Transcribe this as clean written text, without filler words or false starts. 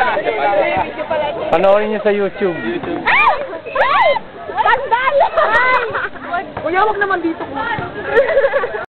Panoorin niyo sa YouTube. Ay! Ay! Kuya, wag naman dito.